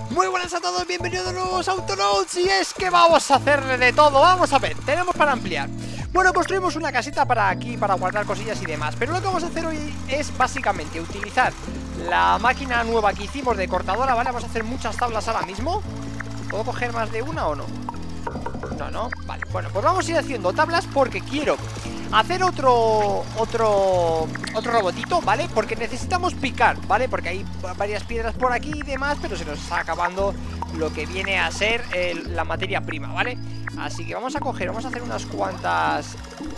Muy buenas a todos, bienvenidos de nuevo a Autonauts. Y es que vamos a hacerle de todo. Vamos a ver, tenemos para ampliar. Bueno, construimos una casita para aquí, para guardar cosillas y demás. Pero lo que vamos a hacer hoy es básicamente utilizar la máquina nueva que hicimos de cortadora, ¿vale? Vamos a hacer muchas tablas ahora mismo. ¿Puedo coger más de una o no? No, vale, bueno, pues vamos a ir haciendo tablas porque quiero hacer otro robotito, ¿vale? Porque necesitamos picar, ¿vale? Porque hay varias piedras por aquí y demás, pero se nos está acabando lo que viene a ser la materia prima, ¿vale? Así que vamos a hacer unas cuantas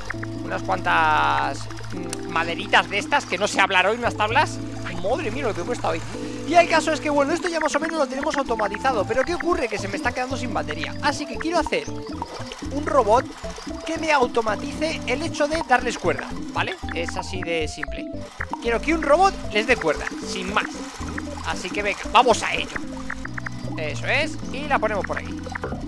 maderitas de estas, que no sé hablar hoy, unas tablas. Madre mía, lo que cuesta hoy. Y el caso es que, bueno, esto ya más o menos lo tenemos automatizado. Pero ¿qué ocurre? Que se me está quedando sin batería. Así que quiero hacer un robot que me automatice el hecho de darles cuerda, ¿vale? Es así de simple. Quiero que un robot les dé cuerda, sin más. Así que venga, vamos a ello. Eso es, y la ponemos por aquí.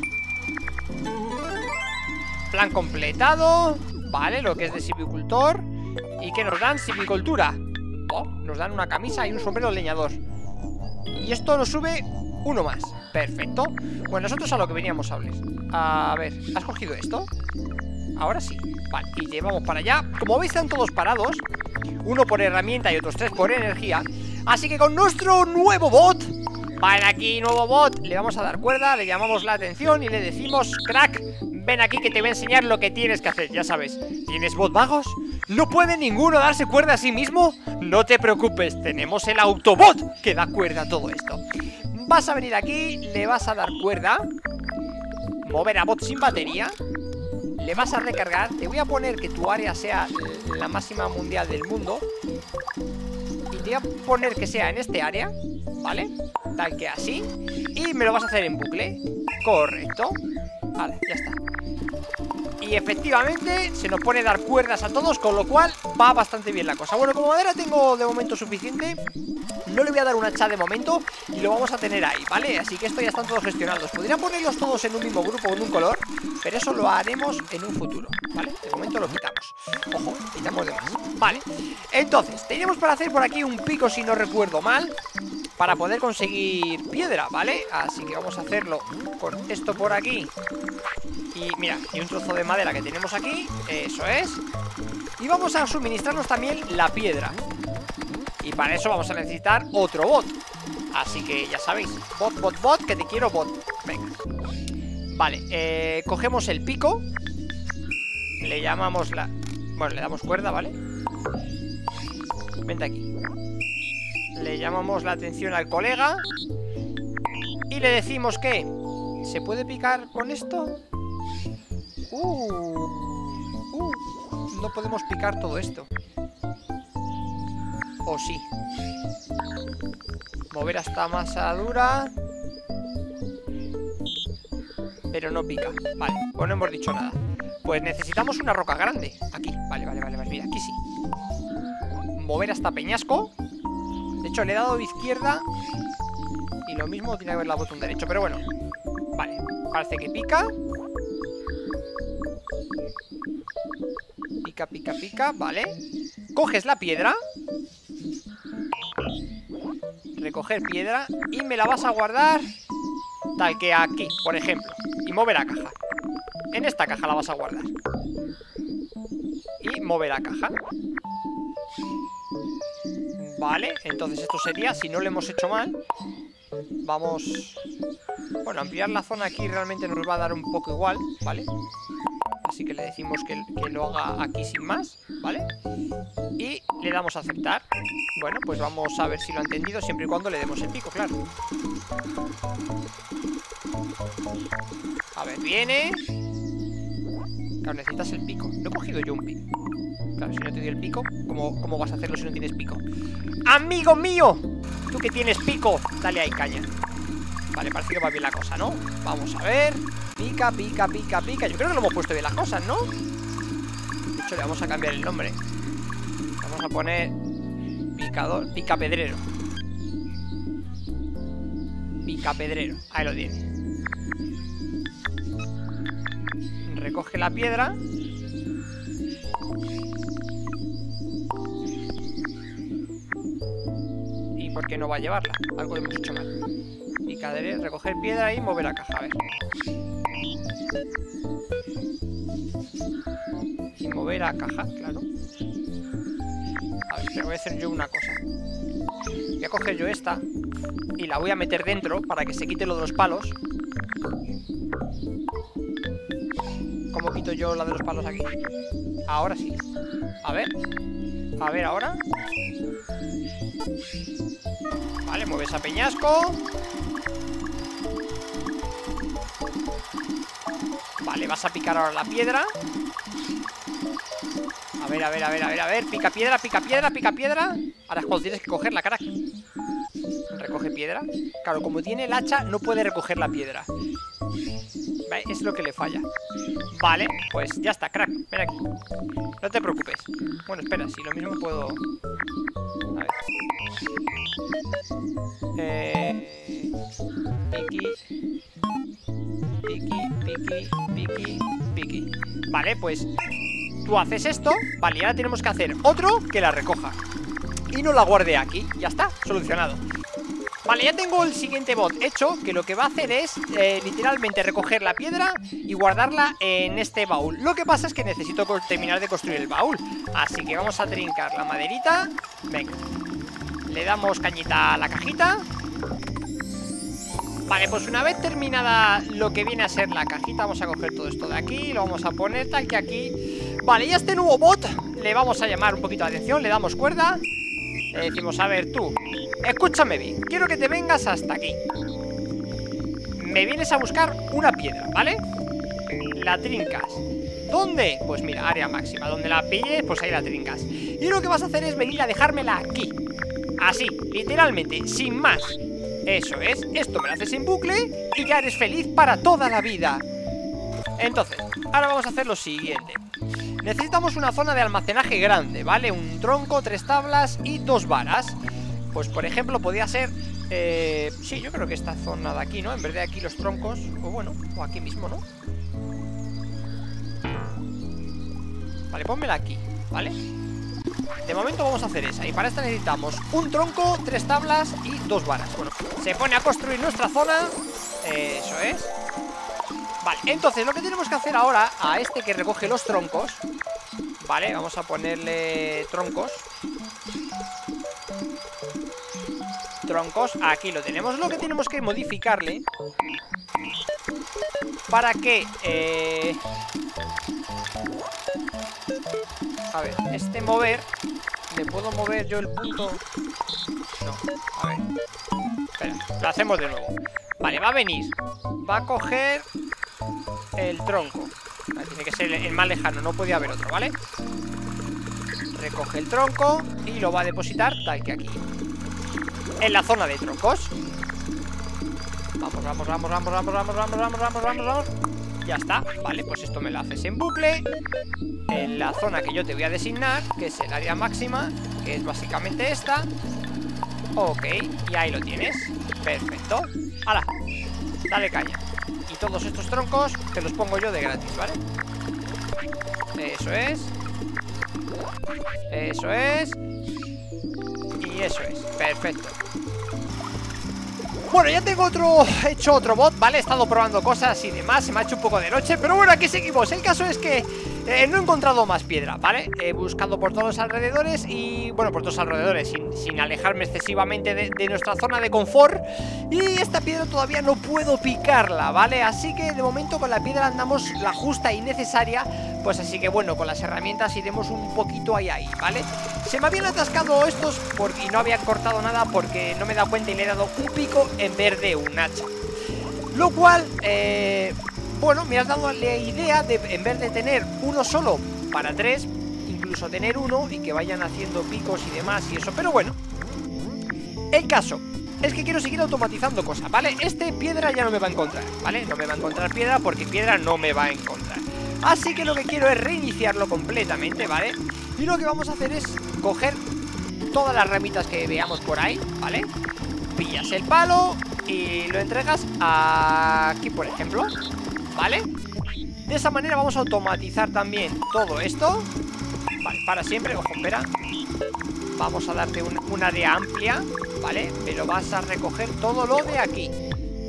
Plan completado. Vale, lo que es de silvicultor. ¿Y qué nos dan? Silvicultura. Oh, nos dan una camisa y un sombrero leñador. Y esto nos sube uno más. Perfecto. Bueno, nosotros a lo que veníamos a hablar. A ver, ¿has cogido esto? Ahora sí. Vale, y llevamos para allá. Como veis están todos parados. Uno por herramienta y otros tres por energía. Así que con nuestro nuevo bot, ven aquí, nuevo bot, le vamos a dar cuerda, le llamamos la atención y le decimos: crack, ven aquí que te voy a enseñar lo que tienes que hacer. Ya sabes, ¿tienes bot vagos? ¿No puede ninguno darse cuerda a sí mismo? No te preocupes, tenemos el Autobot que da cuerda a todo esto. Vas a venir aquí, le vas a dar cuerda, mover a bot sin batería, le vas a recargar. Te voy a poner que tu área sea la máxima mundial del mundo y te voy a poner que sea en este área, ¿vale? Tal que así. Y me lo vas a hacer en bucle. Correcto. Vale, ya está. Y efectivamente se nos pone dar cuerdas a todos, con lo cual va bastante bien la cosa. Bueno, como madera tengo de momento suficiente, no le voy a dar un hacha de momento y lo vamos a tener ahí, ¿vale? Así que esto ya están todos gestionados. Podría ponerlos todos en un mismo grupo, en un color, pero eso lo haremos en un futuro, ¿vale? De momento lo quitamos. Ojo, quitamos de más. Vale, entonces, tenemos para hacer por aquí un pico, si no recuerdo mal, para poder conseguir piedra, ¿vale? Así que vamos a hacerlo con esto por aquí. Y mira, y un trozo de madera que tenemos aquí. Eso es. Y vamos a suministrarnos también la piedra. Y para eso vamos a necesitar otro bot. Así que ya sabéis, bot, que te quiero bot. Venga. Vale, cogemos el pico. Le llamamos la... Bueno, le damos cuerda, ¿vale? Vente aquí. Le llamamos la atención al colega y le decimos que ¿se puede picar con esto? No podemos picar todo esto. ¿O sí? Mover hasta masa dura, pero no pica. Vale, pues no hemos dicho nada. Pues necesitamos una roca grande. Aquí, vale, mira, aquí sí. Mover hasta peñasco. De hecho, le he dado de izquierda y lo mismo tiene que haber la botón derecho, pero bueno. Vale, parece que pica. Pica, vale. Coges la piedra. Recoger piedra y me la vas a guardar tal que aquí, por ejemplo. Y mover a caja. En esta caja la vas a guardar. Y mover a caja. Vale, entonces esto sería, si no lo hemos hecho mal. Vamos... Bueno, ampliar la zona aquí realmente nos va a dar un poco igual, ¿vale? Así que le decimos que lo haga aquí sin más, ¿vale? Y le damos a aceptar. Bueno, pues vamos a ver si lo ha entendido, siempre y cuando le demos el pico, claro. A ver, viene. Claro, necesitas el pico. No he cogido yo un pico. Claro, si no te doy el pico, ¿cómo vas a hacerlo si no tienes pico? ¡Amigo mío! Tú que tienes pico, dale ahí caña. Vale, parece que va bien la cosa, ¿no? Vamos a ver. Pica. Yo creo que lo hemos puesto bien las cosas, ¿no? De hecho, le vamos a cambiar el nombre. Vamos a poner Picapedrero. Picapedrero, ahí lo tiene. Recoge la piedra. ¿Y por qué no va a llevarla? Algo hemos hecho mal. Picaré, recoger piedra y mover a caja. A ver. Y mover a caja, claro. A ver, pero voy a hacer yo una cosa. Voy a coger yo esta y la voy a meter dentro para que se quite lo de los palos. ¿Cómo quito yo la de los palos aquí? Ahora sí. A ver, ahora. Vale, mueves a peñasco. Vale, vas a picar ahora la piedra. A ver. Pica piedra, pica piedra, pica piedra. Ahora es cuando tienes que cogerla, carac. Recoge piedra. Claro, como tiene el hacha, no puede recoger la piedra. Vale, es lo que le falla. Vale, pues ya está, crack. Ven aquí. No te preocupes. Bueno, espera, si lo mismo puedo... A ver. Piki. Vale, pues tú haces esto. Vale, y ahora tenemos que hacer otro que la recoja y no la guarde aquí. Ya está, solucionado. Vale, ya tengo el siguiente bot hecho, que lo que va a hacer es literalmente recoger la piedra y guardarla en este baúl. Lo que pasa es que necesito terminar de construir el baúl, así que vamos a trincar la maderita. Venga, le damos cañita a la cajita. Vale, pues una vez terminada lo que viene a ser la cajita, vamos a coger todo esto de aquí, lo vamos a poner tal que aquí. Vale, y a este nuevo bot le vamos a llamar un poquito la atención, le damos cuerda. Le decimos, a ver tú, escúchame bien, quiero que te vengas hasta aquí. Me vienes a buscar una piedra, ¿vale? La trincas. ¿Dónde? Pues mira, área máxima. Donde la pilles, pues ahí la trincas. Y lo que vas a hacer es venir a dejármela aquí. Así, literalmente, sin más. Eso es, esto me lo haces en bucle y ya eres feliz para toda la vida. Entonces, ahora vamos a hacer lo siguiente. Necesitamos una zona de almacenaje grande, ¿vale? Un tronco, 3 tablas y 2 varas. Pues por ejemplo podría ser... sí, yo creo que esta zona de aquí, ¿no? En vez de aquí los troncos, o bueno, o aquí mismo, ¿no? Vale, pónmela aquí, ¿vale? De momento vamos a hacer esa. Y para esta necesitamos un tronco, 3 tablas y 2 varas. Bueno, se pone a construir nuestra zona. Eso es. Vale, entonces lo que tenemos que hacer ahora a este que recoge los troncos, vale, vamos a ponerle troncos. Troncos, aquí lo tenemos. Lo que tenemos que modificarle para que a ver, este mover, ¿le puedo mover yo el punto? No, a ver. Espera, lo hacemos de nuevo. Vale, va a venir, va a coger el tronco. Tiene que ser el más lejano, no puede haber otro, ¿vale? Recoge el tronco y lo va a depositar tal que aquí, en la zona de troncos. Vamos. Ya está, vale, pues esto me lo haces en bucle en la zona que yo te voy a designar, que es el área máxima, que es básicamente esta. Ok, y ahí lo tienes. Perfecto. ¡Hala! Dale caña. Y todos estos troncos te los pongo yo de gratis, ¿vale? Eso es. Eso es. Y eso es. Perfecto. Bueno, ya tengo hecho otro bot, ¿vale? He estado probando cosas y demás, se me ha hecho un poco de noche, pero bueno, aquí seguimos. El caso es que no he encontrado más piedra, ¿vale? He buscado por todos los alrededores y, bueno, por todos los alrededores, sin alejarme excesivamente de nuestra zona de confort. Y esta piedra todavía no puedo picarla, ¿vale? Así que de momento con la piedra andamos la justa y necesaria. Pues así que bueno, con las herramientas iremos un poquito ahí, ¿vale? Se me habían atascado estos y no habían cortado nada porque no me he dado cuenta y le he dado un pico en vez de un hacha. Lo cual, bueno, me has dado la idea de, en vez de tener uno solo para 3, incluso tener uno y que vayan haciendo picos y demás y eso. Pero bueno, el caso es que quiero seguir automatizando cosas, ¿vale? Piedra ya no me va a encontrar, ¿vale? No me va a encontrar piedra porque piedra no me va a encontrar. Así que lo que quiero es reiniciarlo completamente, ¿vale? Y lo que vamos a hacer es coger todas las ramitas que veamos por ahí, ¿vale? Pillas el palo y lo entregas aquí, por ejemplo, ¿vale? De esa manera vamos a automatizar también todo esto. Vale, para siempre, ojo, espera. Vamos a darte un área amplia, ¿vale? Pero vas a recoger todo lo de aquí.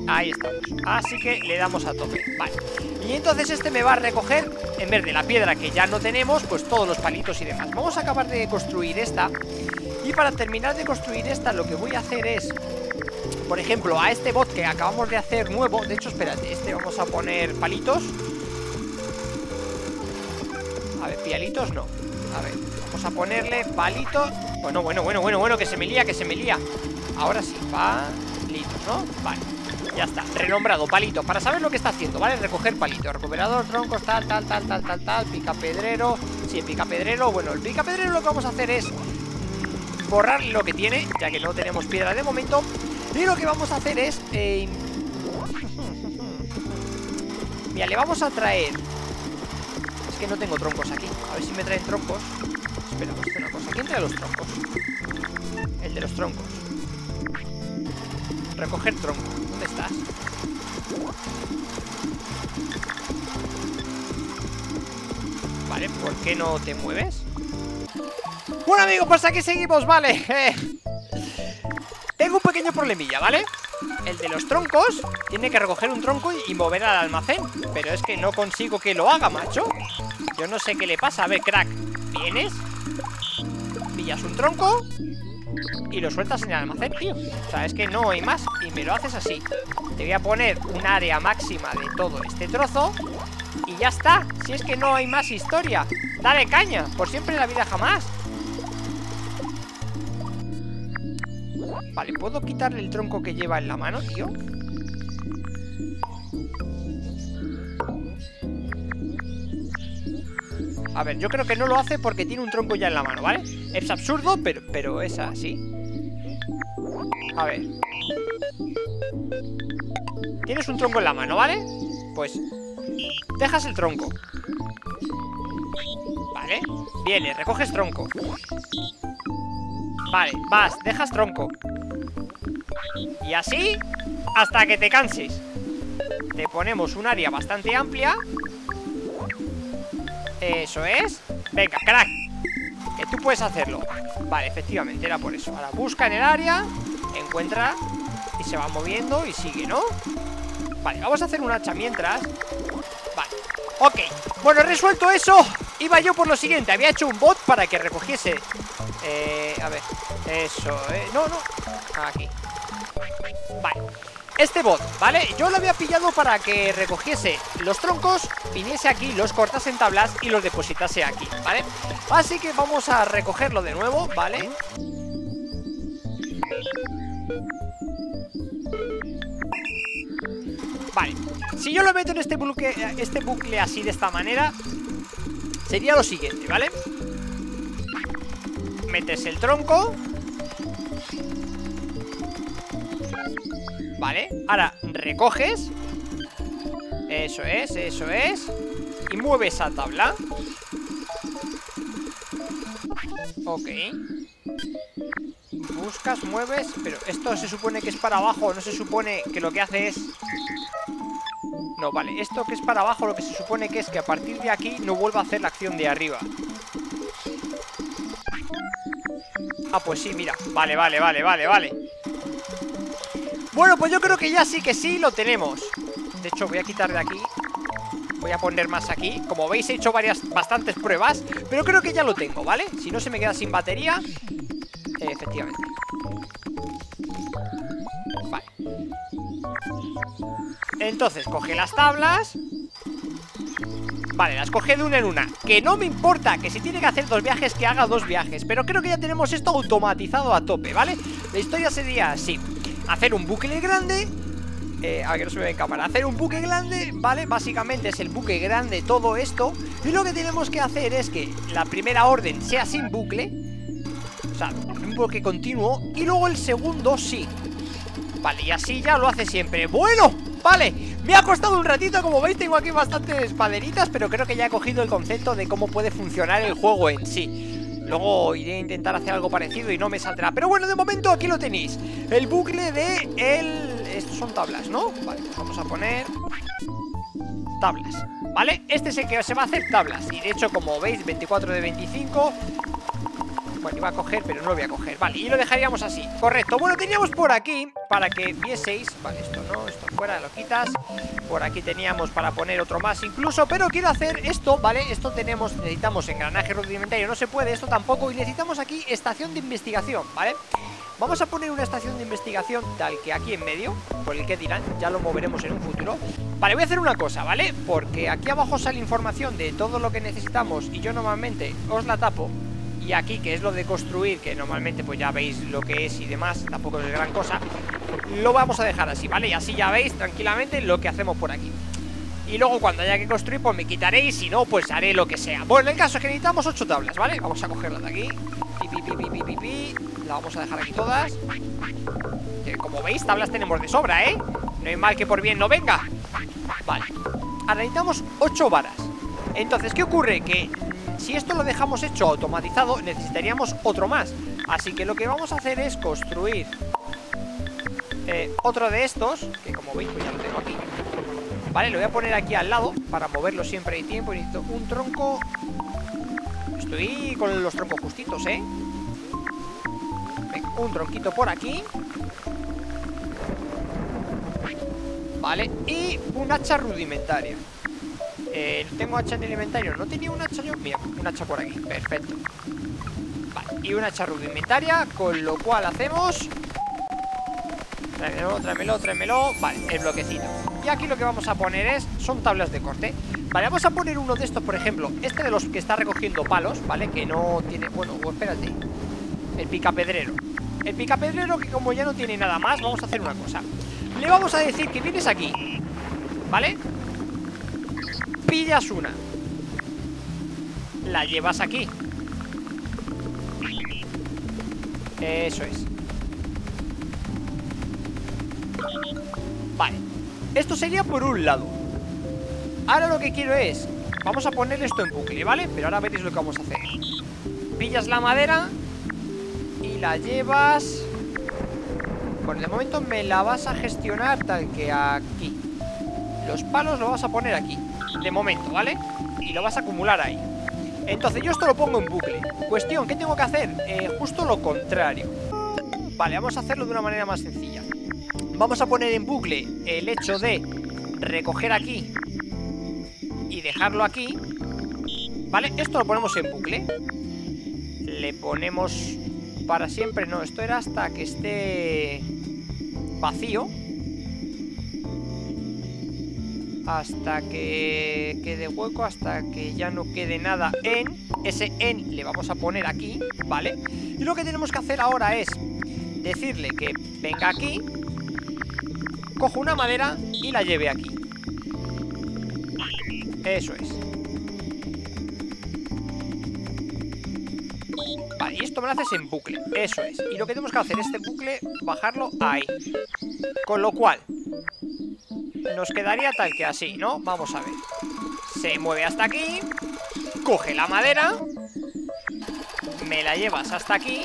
Ahí estamos. Así que le damos a tope. Vale. Y entonces este me va a recoger, en vez de la piedra que ya no tenemos, pues todos los palitos y demás. Vamos a acabar de construir esta. Y para terminar de construir esta, lo que voy a hacer es, por ejemplo, a este bot que acabamos de hacer nuevo. De hecho, espérate, este vamos a poner palitos. A ver, pialitos no. A ver, vamos a ponerle palitos. Bueno, que se me lía. Ahora sí, palitos, ¿no? Vale, ya está, renombrado, palito. Para saber lo que está haciendo, ¿vale? Recoger palitos, recuperador, troncos, tal, picapedrero. Sí, el picapedrero, bueno, el picapedrero lo que vamos a hacer es borrar lo que tiene, ya que no tenemos piedra de momento. Y lo que vamos a hacer es mira, le vamos a traer. Es que no tengo troncos aquí. A ver si me traen troncos. Espera, vamos a hacer una cosa. ¿Quién trae los troncos? El de los troncos. Recoger tronco. ¿Dónde estás? Vale, ¿por qué no te mueves? Bueno, amigos, pues aquí seguimos, vale. Tengo un pequeño problemilla, ¿vale? El de los troncos tiene que recoger un tronco y mover al almacén. Pero es que no consigo que lo haga, macho. Yo no sé qué le pasa. A ver, crack, ¿vienes? Pillas un tronco y lo sueltas en el almacén, tío. O sea, es que no hay más. Y me lo haces así. Te voy a poner un área máxima de todo este trozo y ya está. Si es que no hay más historia. Dale caña, por siempre en la vida jamás. Vale, ¿puedo quitarle el tronco que lleva en la mano, tío? A ver, yo creo que no lo hace porque tiene un tronco ya en la mano, ¿vale? Es absurdo, pero es así. A ver. Tienes un tronco en la mano, ¿vale? Pues dejas el tronco. Vale, vienes, recoges tronco. Vale, vas, dejas tronco. Y así hasta que te canses. Te ponemos un área bastante amplia. Eso es. Venga, crack, que tú puedes hacerlo. Vale, efectivamente, era por eso. Ahora busca en el área, encuentra y se va moviendo y sigue, ¿no? Vale, vamos a hacer un hacha mientras. Vale, ok. Bueno, resuelto eso, iba yo por lo siguiente. Había hecho un bot para que recogiese a ver, eso, no, aquí. Vale, este bot, ¿vale? Yo lo había pillado para que recogiese los troncos, viniese aquí, los cortase en tablas y los depositase aquí, ¿vale? Así que vamos a recogerlo de nuevo, ¿vale? Vale, si yo lo meto en este bucle así, de esta manera, sería lo siguiente, ¿vale? Metes el tronco. Vale, ahora recoges. Eso es. Y mueves esa tabla. Ok. Buscas, mueves. Pero esto se supone que es para abajo. No se supone que lo que hace es... No, vale, esto que es para abajo lo que se supone que es que a partir de aquí no vuelva a hacer la acción de arriba. Ah, pues sí, mira. Vale. Bueno, pues yo creo que ya sí que sí lo tenemos. De hecho, voy a quitar de aquí. Voy a poner más aquí. Como veis, he hecho bastantes pruebas, pero creo que ya lo tengo, ¿vale? Si no se me queda sin batería. Efectivamente. Vale. Entonces, coge las tablas. Vale, las coge de una en una. Que no me importa, que si tiene que hacer 2 viajes, que haga 2 viajes. Pero creo que ya tenemos esto automatizado a tope, ¿vale? La historia sería así: hacer un bucle grande. A ver, que no se me ve en cámara. Hacer un bucle grande, ¿vale? Básicamente es el bucle grande todo esto. Y lo que tenemos que hacer es que la primera orden sea sin bucle. O sea, un bucle continuo. Y luego el segundo sí. Vale, y así ya lo hace siempre. Bueno, vale, me ha costado un ratito. Como veis, tengo aquí bastantes maderitas, pero creo que ya he cogido el concepto de cómo puede funcionar el juego en sí. Luego iré a intentar hacer algo parecido y no me saldrá. Pero bueno, de momento aquí lo tenéis. El bucle de estos son tablas, ¿no? Vale, pues vamos a poner tablas, ¿vale? Este es el que se va a hacer tablas. Y de hecho, como veis, 24 de 25. Bueno, iba a coger, pero no lo voy a coger. Vale, y lo dejaríamos así, correcto. Bueno, teníamos por aquí, para que vieseis. Vale, esto no, esto fuera, lo quitas. Por aquí teníamos para poner otro más incluso. Pero quiero hacer esto, ¿vale? Esto necesitamos engranaje rudimentario, no se puede, esto tampoco. Y necesitamos aquí estación de investigación, ¿vale? Vamos a poner una estación de investigación tal que aquí en medio, por el que dirán, ya lo moveremos en un futuro. Vale, voy a hacer una cosa, ¿vale? Porque aquí abajo sale información de todo lo que necesitamos y yo normalmente os la tapo. Y aquí, que es lo de construir, que normalmente pues ya veis lo que es y demás, tampoco es gran cosa, lo vamos a dejar así, ¿vale? Y así ya veis tranquilamente lo que hacemos por aquí. Y luego cuando haya que construir, pues me quitaré y si no, pues haré lo que sea. Bueno, el caso es que necesitamos 8 tablas, ¿vale? Vamos a cogerlas de aquí. La vamos a dejar aquí todas. Que como veis, tablas tenemos de sobra, ¿eh? No hay mal que por bien no venga. Vale. Ahora necesitamos 8 varas. Entonces, ¿qué ocurre? Que si esto lo dejamos hecho automatizado, necesitaríamos otro más. Así que lo que vamos a hacer es construir otro de estos, que como veis, pues ya lo tengo aquí. Vale, lo voy a poner aquí al lado para moverlo siempre hay tiempo. Y necesito un tronco. Estoy con los troncos justitos, ¿eh? Venga, un tronquito por aquí. Vale, y un hacha rudimentaria. Tengo hacha de inventario. ¿No tenía un hacha yo? Mira, un hacha por aquí, perfecto. Vale, y un hacha rudimentaria. Con lo cual hacemos... Tráemelo. Vale, el bloquecito. Y aquí lo que vamos a poner son tablas de corte. Vale, vamos a poner uno de estos, por ejemplo. Este de los que está recogiendo palos, ¿vale? Que no tiene... Bueno, espérate. El picapedrero. El picapedrero que como ya no tiene nada más, vamos a hacer una cosa. Le vamos a decir que vienes aquí, ¿vale? Pillas una, la llevas aquí. Eso es. Vale, esto sería por un lado. Ahora lo que quiero es... Vamos a poner esto en bucle, ¿vale? Pero ahora veréis lo que vamos a hacer. Pillas la madera y la llevas... Bueno, de momento me la vas a gestionar tal que aquí. Los palos los vas a poner aquí, de momento, ¿vale? Y lo vas a acumular ahí. Entonces yo esto lo pongo en bucle. Cuestión, ¿qué tengo que hacer? Justo lo contrario. Vale, vamos a hacerlo de una manera más sencilla. Vamos a poner en bucle el hecho de recoger aquí y dejarlo aquí, ¿vale? Esto lo ponemos en bucle. Le ponemos para siempre. No, esto era hasta que esté vacío. Hasta que quede hueco, hasta que ya no quede nada en. Ese en le vamos a poner aquí, ¿vale? Y lo que tenemos que hacer ahora es decirle que venga aquí, coja una madera y la lleve aquí. Eso es. Vale, y esto me lo haces en bucle. Eso es. Y lo que tenemos que hacer es este bucle, bajarlo ahí. Con lo cual nos quedaría tal que así, ¿no? Vamos a ver. Se mueve hasta aquí, coge la madera, me la llevas hasta aquí.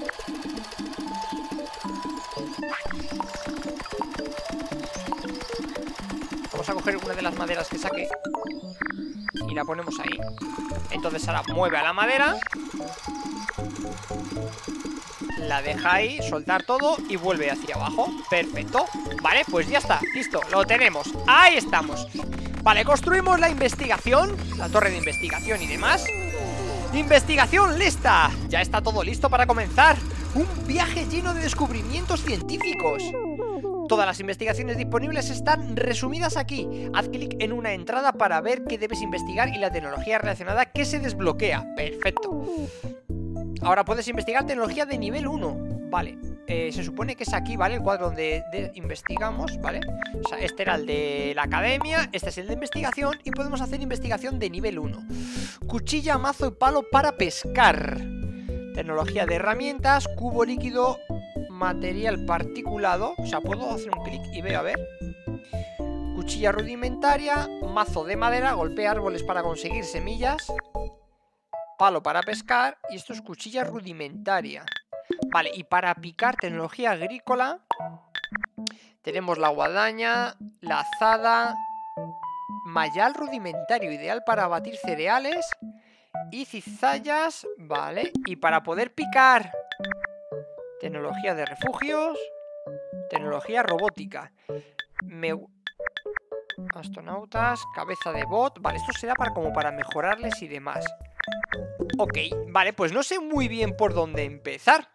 Vamos a coger una de las maderas que saqué y la ponemos ahí. Entonces ahora mueve a la madera, la deja ahí, soltar todo y vuelve hacia abajo. Perfecto. Vale, pues ya está, listo, lo tenemos. Ahí estamos. Vale, construimos la investigación, la torre de investigación y demás. ¡Investigación lista! Ya está todo listo para comenzar. Un viaje lleno de descubrimientos científicos. Todas las investigaciones disponibles están resumidas aquí. Haz clic en una entrada para ver qué debes investigar y la tecnología relacionada que se desbloquea. Perfecto. Ahora puedes investigar tecnología de nivel 1. Vale, se supone que es aquí, ¿vale? El cuadro donde investigamos, ¿vale? O sea, este era el de la academia, este es el de investigación. Y podemos hacer investigación de nivel 1. Cuchilla, mazo y palo para pescar. Tecnología de herramientas, cubo líquido, material particulado. O sea, puedo hacer un clic y veo, a ver. Cuchilla rudimentaria, mazo de madera, golpea árboles para conseguir semillas, palo para pescar. Y esto es cuchilla rudimentaria. Vale, y para picar, tecnología agrícola, tenemos la guadaña, la azada, mayal rudimentario, ideal para batir cereales, y cizallas, vale. Y para poder picar, tecnología de refugios, tecnología robótica. Astronautas, cabeza de bot. Vale, esto será como para mejorarles y demás. Ok, vale, pues no sé muy bien por dónde empezar.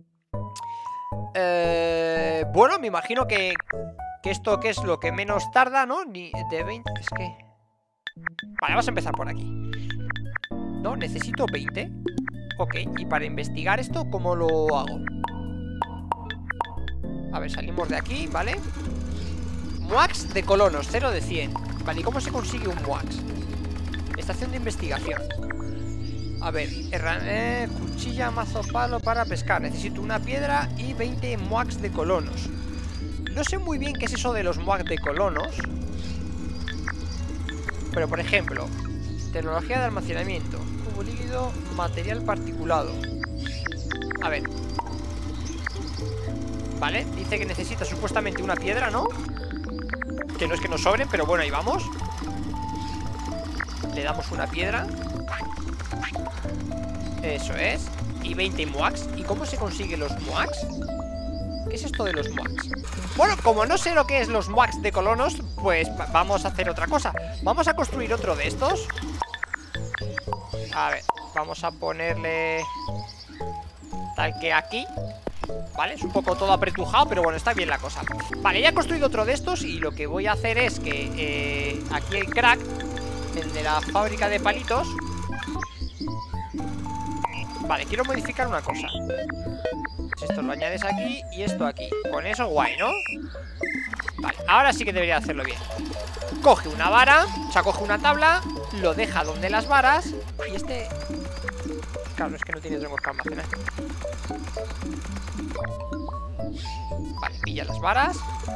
Bueno, me imagino que esto que es lo que menos tarda, ¿no? Ni de 20, es que... Vale, vamos a empezar por aquí. No, necesito 20. Ok, y para investigar esto, ¿cómo lo hago? A ver, salimos de aquí, ¿vale? Muax de colonos, 0 de 100. Vale, ¿y cómo se consigue un Muax? Estación de investigación. A ver, cuchilla, mazo, palo para pescar. Necesito una piedra y 20 Muax de colonos. No sé muy bien qué es eso de los Muax de colonos. Pero, por ejemplo, tecnología de almacenamiento, cubo líquido, material particulado. A ver. Vale, dice que necesita supuestamente una piedra, ¿no? Que no es que nos sobren, pero bueno, ahí vamos. Le damos una piedra. Eso es. Y 20 Muax. ¿Y cómo se consigue los Muax? ¿Qué es esto de los Muax? Bueno, como no sé lo que es los Muax de colonos, pues vamos a hacer otra cosa. Vamos a construir otro de estos. A ver, vamos a ponerle tal que aquí. Vale, es un poco todo apretujado, pero bueno, está bien la cosa. Vale, ya he construido otro de estos. Y lo que voy a hacer es que aquí el crack, el de la fábrica de palitos. Vale, quiero modificar una cosa. Esto lo añades aquí y esto aquí. Con eso guay, ¿no? Vale, ahora sí que debería hacerlo bien. Coge una vara, o sea, coge una tabla, lo deja donde las varas. Y este... Claro, es que no tiene troncos que almacenar. Vale, pilla las varas.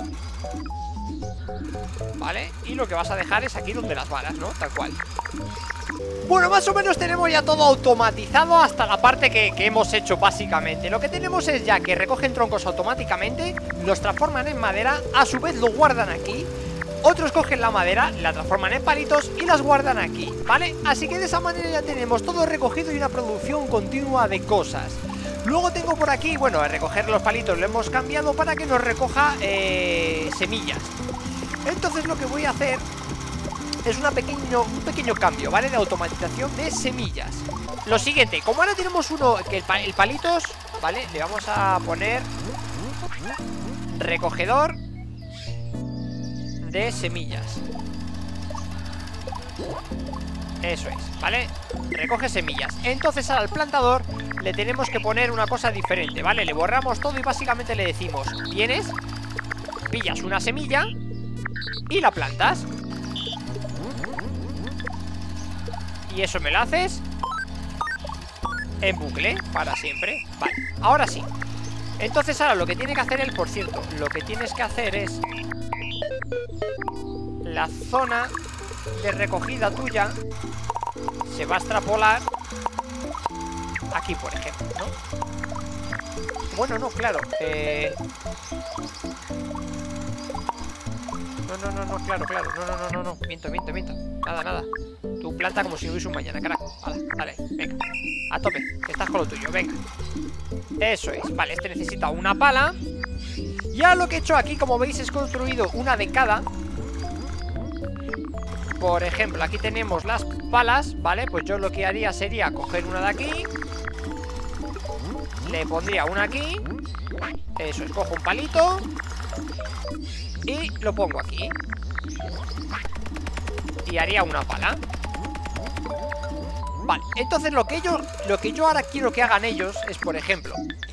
Vale, y lo que vas a dejar es aquí donde las varas, ¿no? Tal cual. Bueno, más o menos tenemos ya todo automatizado hasta la parte que hemos hecho básicamente. Lo que tenemos es ya que recogen troncos automáticamente, los transforman en madera, a su vez lo guardan aquí. Otros cogen la madera, la transforman en palitos y las guardan aquí, ¿vale? Así que de esa manera ya tenemos todo recogido y una producción continua de cosas. Luego tengo por aquí, bueno, a recoger los palitos lo hemos cambiado para que nos recoja semillas. Entonces lo que voy a hacer es un pequeño cambio, ¿vale? De automatización de semillas. Lo siguiente, como ahora tenemos uno, que el palitos, ¿vale? Le vamos a poner recogedor de semillas. Eso es, ¿vale? Recoge semillas. Entonces al plantador le tenemos que poner una cosa diferente, ¿vale? Le borramos todo y básicamente le decimos: vienes, pillas una semilla y la plantas. Y eso me lo haces en bucle, para siempre. Vale, ahora sí. Entonces ahora lo que tiene que hacer él, por cierto, lo que tienes que hacer es la zona de recogida tuya se va a extrapolar aquí, por ejemplo, ¿no? Bueno, no, claro. No, claro. No. Miento. Nada. Tú planta como si no hubiese un mañana, carajo. Vale, venga. A tope, que estás con lo tuyo, venga. Eso es, vale, este necesita una pala. Ya lo que he hecho aquí, como veis, es construido una de cada. Por ejemplo, aquí tenemos las palas, ¿vale? Pues yo lo que haría sería coger una de aquí, le pondría una aquí. Eso es, cojo un palito y lo pongo aquí. Y haría una pala. Vale, entonces lo que yo ahora quiero que hagan ellos es, por ejemplo,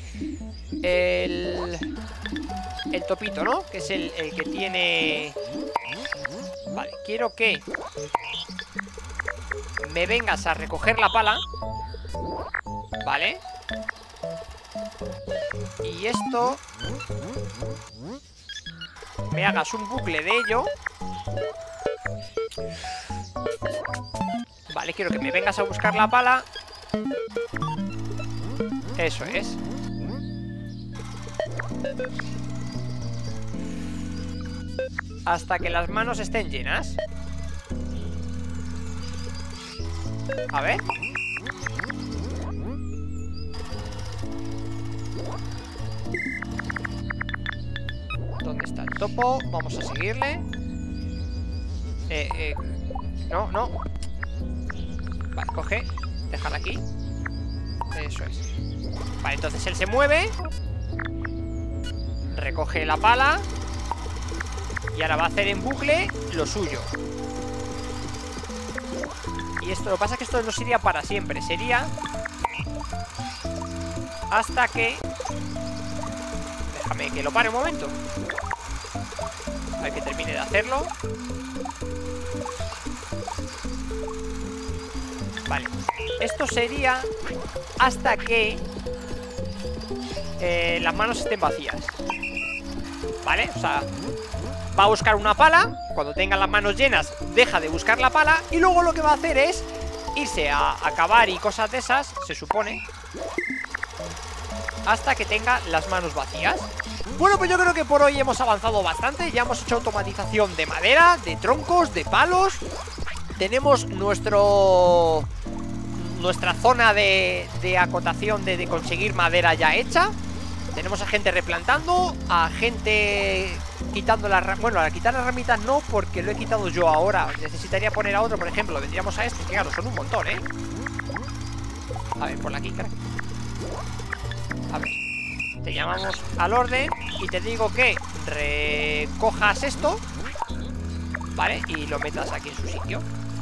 el topito, ¿no? Que es el que tiene... Vale, quiero que me vengas a recoger la pala, ¿vale? Y esto me hagas un bucle de ello. Vale, quiero que me vengas a buscar la pala. Eso es. Hasta que las manos estén llenas. A ver. ¿Dónde está el topo? Vamos a seguirle. No, no. Vale, coge. Déjala aquí. Eso es. Vale, entonces él se mueve. Recoge la pala. Y ahora va a hacer en bucle lo suyo. Y esto, lo que pasa es que esto no sería para siempre. Sería hasta que... Déjame que lo pare un momento. A ver que termine de hacerlo. Vale. Esto sería hasta que las manos estén vacías. ¿Vale? O sea, va a buscar una pala. Cuando tenga las manos llenas, deja de buscar la pala. Y luego lo que va a hacer es irse a cavar y cosas de esas, se supone, hasta que tenga las manos vacías. Bueno, pues yo creo que por hoy hemos avanzado bastante. Ya hemos hecho automatización de madera, de troncos, de palos. Tenemos nuestra zona de acotación de conseguir madera ya hecha. Tenemos a gente replantando, a gente quitando las... Bueno, a quitar las ramitas no, porque lo he quitado yo ahora. Necesitaría poner a otro, por ejemplo. Vendríamos a estos, que claro, son un montón, ¿eh? A ver, ponla aquí, crack. A ver, te llamamos al orden y te digo que recojas esto, ¿vale? Y lo metas aquí en su sitio,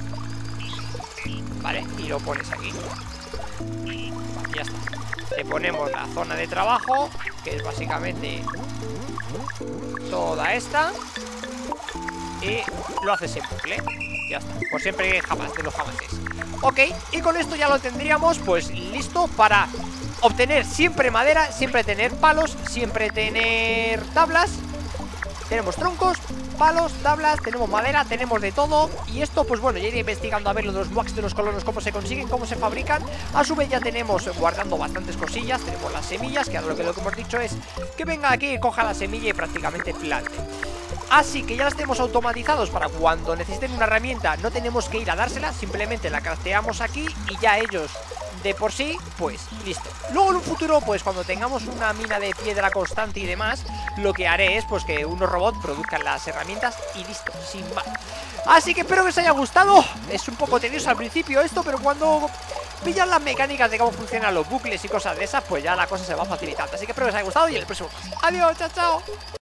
¿vale? Y lo pones aquí. Vale, ya está. Te ponemos la zona de trabajo, que es básicamente toda esta, y lo haces en bucle. Ya está, por siempre jamás de los jamases. Ok, y con esto ya lo tendríamos pues listo para obtener siempre madera, siempre tener palos, siempre tener tablas. Tenemos troncos, palos, tablas, tenemos madera, tenemos de todo. Y esto pues bueno, ya iré investigando a ver lo de los wax de los colonos, cómo se consiguen, cómo se fabrican. A su vez ya tenemos guardando bastantes cosillas. Tenemos las semillas, que ahora lo que hemos dicho es que venga aquí, coja la semilla y prácticamente plante. Así que ya las tenemos automatizados para cuando necesiten una herramienta no tenemos que ir a dársela, simplemente la crafteamos aquí y ya ellos de por sí, pues listo. Luego en un futuro, pues cuando tengamos una mina de piedra constante y demás, lo que haré es pues que unos robots produzcan las herramientas y listo, sin más. Así que espero que os haya gustado. Es un poco tedioso al principio esto, pero cuando pillan las mecánicas de cómo funcionan los bucles y cosas de esas, pues ya la cosa se va facilitando. Así que espero que os haya gustado y en el próximo más. Adiós, chao, chao.